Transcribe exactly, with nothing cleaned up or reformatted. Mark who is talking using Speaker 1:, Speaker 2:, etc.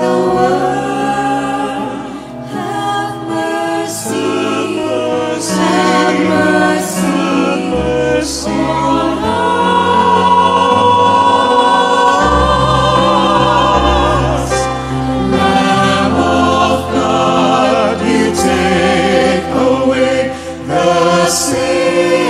Speaker 1: the world, have mercy, have mercy, have mercy on us. Lamb of God, you take away the sin.